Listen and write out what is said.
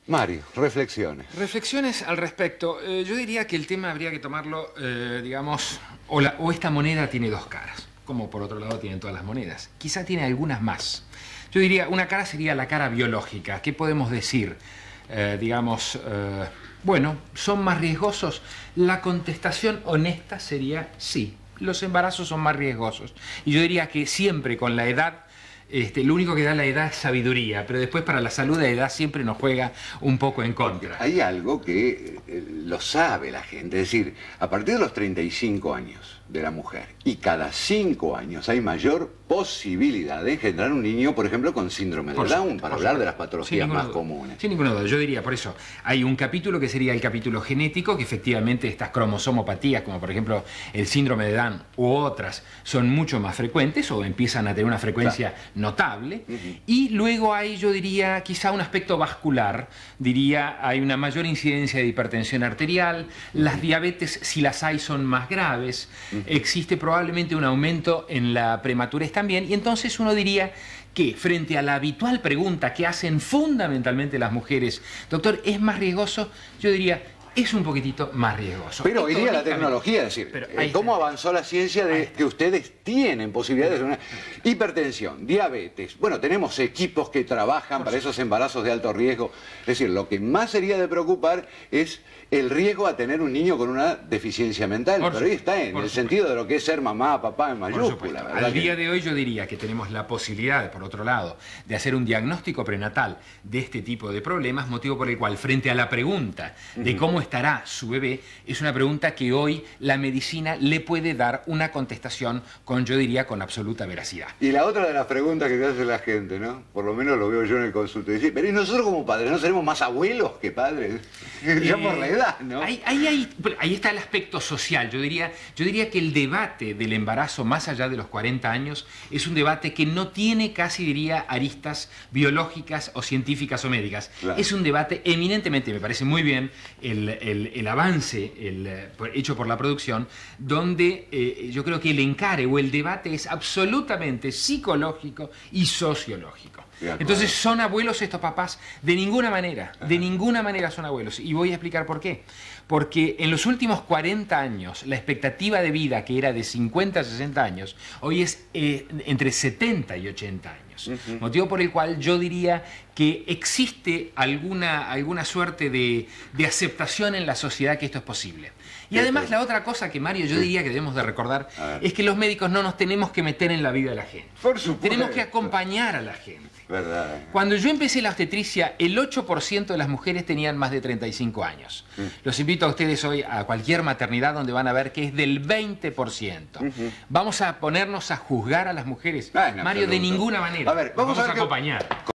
Mario, reflexiones. Reflexiones al respecto. Yo diría que el tema habría que tomarlo, digamos, o esta moneda tiene dos caras, como por otro lado tienen todas las monedas. Quizá tiene algunas más. Yo diría, una cara sería la cara biológica. ¿Qué podemos decir? Bueno, ¿son más riesgosos? La contestación honesta sería sí. Los embarazos son más riesgosos. Y yo diría que siempre con la edad, lo único que da la edad es sabiduría, pero después para la salud la edad siempre nos juega un poco en contra. Hay algo que lo sabe la gente, es decir, a partir de los 35 años de la mujer y cada 5 años hay mayor posibilidad de engendrar un niño, por ejemplo, con síndrome de Down, para hablar de las patologías más comunes. Sin ninguna duda, yo diría, por eso, hay un capítulo que sería el capítulo genético, que efectivamente estas cromosomopatías, como por ejemplo el síndrome de Down u otras, son mucho más frecuentes o empiezan a tener una frecuencia notable. Y luego hay, yo diría, quizá un aspecto vascular, diría, hay una mayor incidencia de hipertensión arterial, las diabetes, si las hay, son más graves, existe probablemente un aumento en la prematurez también, y entonces uno diría que frente a la habitual pregunta que hacen fundamentalmente las mujeres, doctor, ¿es más riesgoso? Yo diría, es un poquitito más riesgoso. Pero hoy día la tecnología, es decir, ¿cómo avanzó la ciencia de que ustedes tienen posibilidades de una hipertensión, diabetes? Bueno, tenemos equipos que trabajan para esos embarazos de alto riesgo. Es decir, lo que más sería de preocupar es el riesgo a tener un niño con una deficiencia mental. Pero ahí está, en el sentido de lo que es ser mamá, papá en mayúscula. Al día de hoy yo diría que tenemos la posibilidad, por otro lado, de hacer un diagnóstico prenatal de este tipo de problemas, motivo por el cual, frente a la pregunta de cómo estará su bebé, es una pregunta que hoy la medicina le puede dar una contestación con, yo diría, con absoluta veracidad. Y la otra de las preguntas que te hace la gente, ¿no? Por lo menos lo veo yo en el consultorio. Dice, pero ¿y nosotros como padres no seremos más abuelos que padres? Ya por la edad, ¿no? Ahí está el aspecto social. Yo diría que el debate del embarazo más allá de los 40 años es un debate que no tiene casi, diría, aristas biológicas o científicas o médicas. Claro. Es un debate eminentemente, me parece muy bien, el avance hecho por la producción, donde yo creo que el encare o el debate es absolutamente psicológico y sociológico. Entonces, ¿son abuelos estos papás? De ninguna manera son abuelos. Y voy a explicar por qué. Porque en los últimos 40 años, la expectativa de vida, que era de 50 a 60 años, hoy es entre 70 y 80 años. Motivo por el cual yo diría que existe alguna suerte de aceptación en la sociedad que esto es posible. Y además la otra cosa que, Mario, yo diría que debemos de recordar es que los médicos no nos tenemos que meter en la vida de la gente. Por supuesto. Tenemos que acompañar a la gente. ¿Verdad? Cuando yo empecé la obstetricia, el 8% de las mujeres tenían más de 35 años. Los invito a ustedes hoy a cualquier maternidad donde van a ver que es del 20%. ¿Vamos a ponernos a juzgar a las mujeres? Mario, de ninguna manera. A ver, vamos a acompañar.